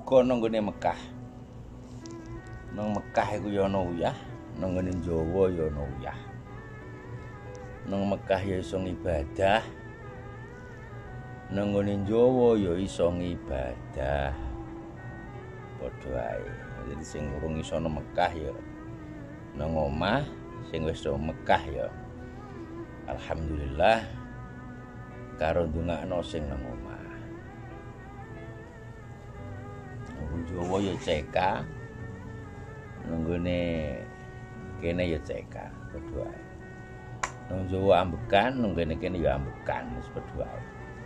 uga nang nggone Mekah. Nang Mekah iku ya ana uyah, nang nggone Jawa ya ana uyah. Nang Mekah ya iso ibadah, nang nggone Jawa ya iso ibadah. Padha ae. Jadi sing urung iso nang Mekah ya nang omah, sing wis nang Mekah ya alhamdulillah karo ndongakno sing nang omah. Nang Jawa ya CK, nang nggone kene ya CK, padha ae. Nang Jawa ambekan, nang kene ya ambekan, wis padha ae.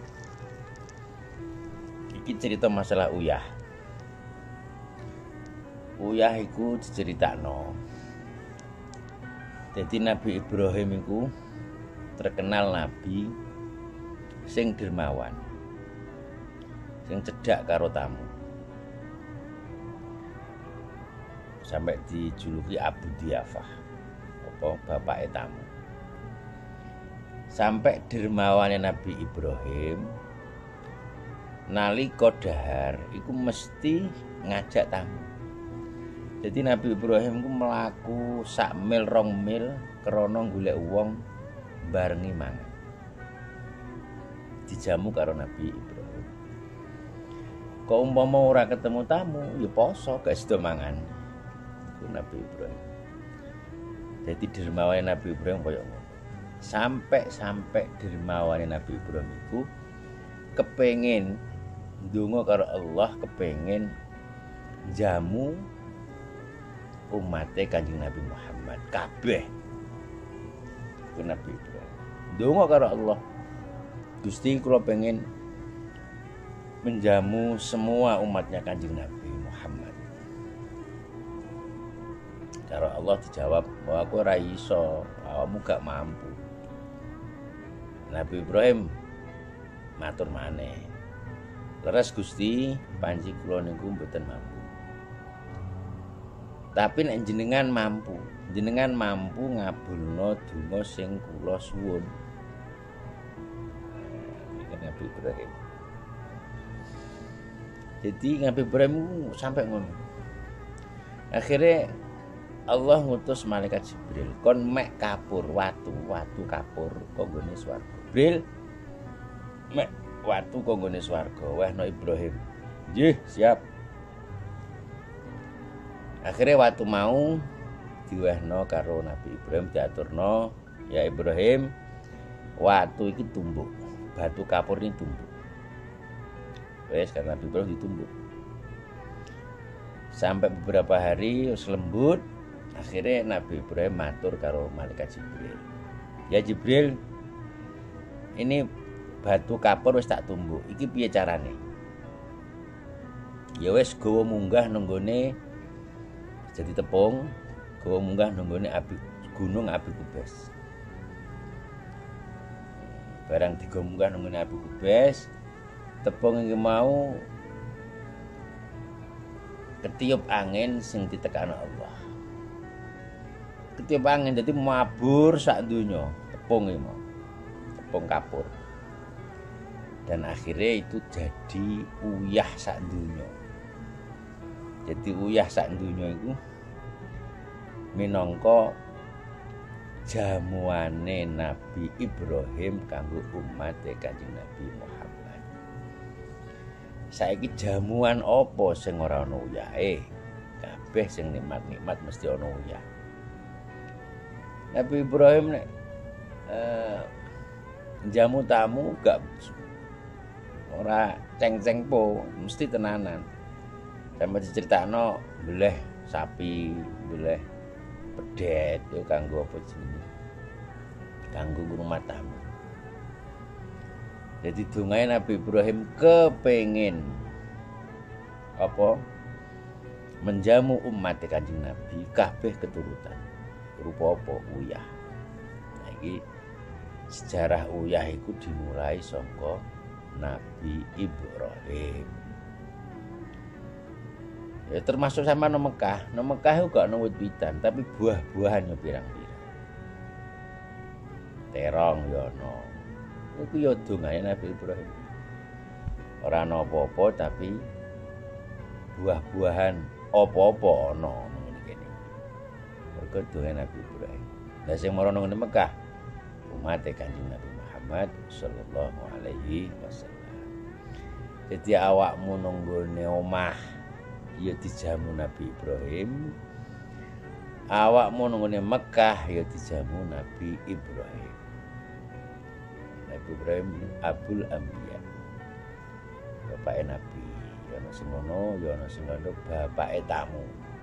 Iki cerita masalah uyah. Uyah iku diceritakno. Jadi Nabi Ibrahim iku terkenal nabi sing dermawan, sing cedhak karo tamu. Sampai dijuluki Abu Diyafah, apa bapake tamu. Sampai dermawane Nabi Ibrahim nalika dahar iku mesti ngajak tamu. Jadi Nabi Ibrahim ku mlaku sak mil 2 mil krana golek wong barengi mangan. Dijamu karo Nabi Ibrahim. Kok umpama ora ketemu tamu ya poso gak sida mangan. Iku Nabi Ibrahim. Jadi dermawane Nabi Ibrahim koyo ngono. Sampai dermawane Nabi Ibrahim iku kepengin ndonga karo Allah, kepengin jamu umatnya Kanjeng Nabi Muhammad kabeh. Iku Nabi Ibrahim ndonga karo Allah, Gusti kula pengen menjamu semua umatnya Kanjeng Nabi Muhammad. Karo Allah dijawab bahwa aku ora iso, awakmu gak mampu. Nabi Ibrahim matur maneh, leres Gusti, panji kula niku mboten mampu. Tapi nek jenengan mampu ngabulno donga sing kula suwun. Iki Nabi Ibrahim. Jadi Nabi Ibrahim sampai ngono. Akhirnya Allah ngutus malaikat Jibril, kon mek kapur watu kapur kok nggone swarga. Jibril mek watu kok nggone swarga, wehno Ibrahim. Nggih, siap. Akhirnya waktu mau diwehno karo Nabi Ibrahim, diaturno, ya Ibrahim, watu iki tumbuk, batu kapur ini tumbuk. Wes karena Nabi Ibrahim ditumbuk. Sampai beberapa hari lembut, akhirnya Nabi Ibrahim matur karo malaikat Jibril. Ya Jibril, ini batu kapur wis tak tumbuk, iki piye carane? Ya wes gawa munggah nenggone jadi tepung, gawa munggah nenggone gunung Api Kubes. Barang digawa munggah nenggone Api Kubes, tepung iki mau ketiup angin sing ditekani Allah. Ketiup angin jadi mabur sak donya tepung iki mau. Tepung kapur. Dan akhirnya itu jadi uyah sak donya. Jadi uyah sak donya iku minangka jamuane Nabi Ibrahim kanggo umat Kanjeng Nabi Muhammad. Saiki jamuan apa sing ora ana uyahe? Kabeh sing nikmat-nikmat mesti ana uyah. Nabi Ibrahim nek jamu tamu gak ora ceng-ceng po, mesti tenanan. Sampai diceritakno beleh sapi, beleh pedet yo kanggo apa jenenge? Kanggo ngrumat tamu. Jadi dongae Nabi Ibrahim kepengin apa? Menjamu umat Kanjeng Nabi kabeh keturutan. Rupa apa? Uyah. Nah, iki sejarah uyah iku dimulai saka Nabi Ibrahim. Ya termasuk sama nang Mekah. Nang Mekah iku gak ono wit-witan, tapi buah-buahan yo pirang-pirang. Terong yo ono. Iku yo dongae Nabi Ibrahim. Ora ono apa-apa tapi buah-buahan apa-apa ana ngene kene. Mergo duwe Nabi Ibrahim. Lah sing marono ngene Mekah umat Kanjeng Nabi Muhammad sallallahu alaihi wasallam. Jadi awakmu nang nggone omah ya dijamu Nabi Ibrahim. Awakmu nang nggone Mekah ya dijamu Nabi Ibrahim. Nabi Ibrahim Abul Anbiya. Bapake Nabi. Ya ana sing ngono, ya ana sing ngono bapake tamu.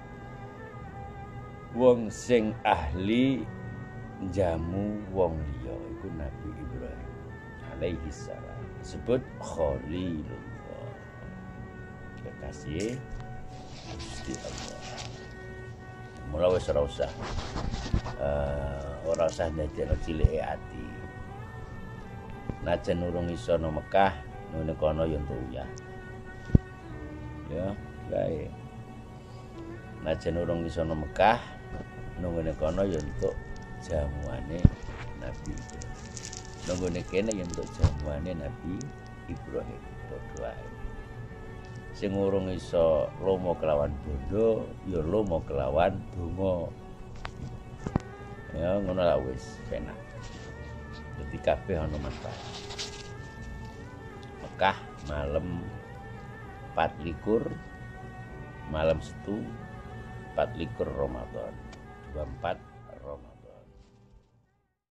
Wong sing ahli jamu wong liya iku Nabi Ibrahim alaihi salam. Disebut Khalilullah. Kekasih Gusti Allah. Mula wis ora usah ndadekno cilike ati. Najan urung iso nang Mekah, ngene kono ya entuk uyah. Ya, bae. Najan urung iso nang Mekah, nang ngene kono ya entuk jamuane Nabi Ibrahim. Nang ngene kene ya entuk jamuane Nabi Ibrahim. Padha wae. Sing urung iso lomo kelawan bondo, ya lomo kelawan donga. Ya ngono lah wis penak. Dadi kabeh ana manfaat. Mekah malam 24 malam Setu 24 Ramadan 24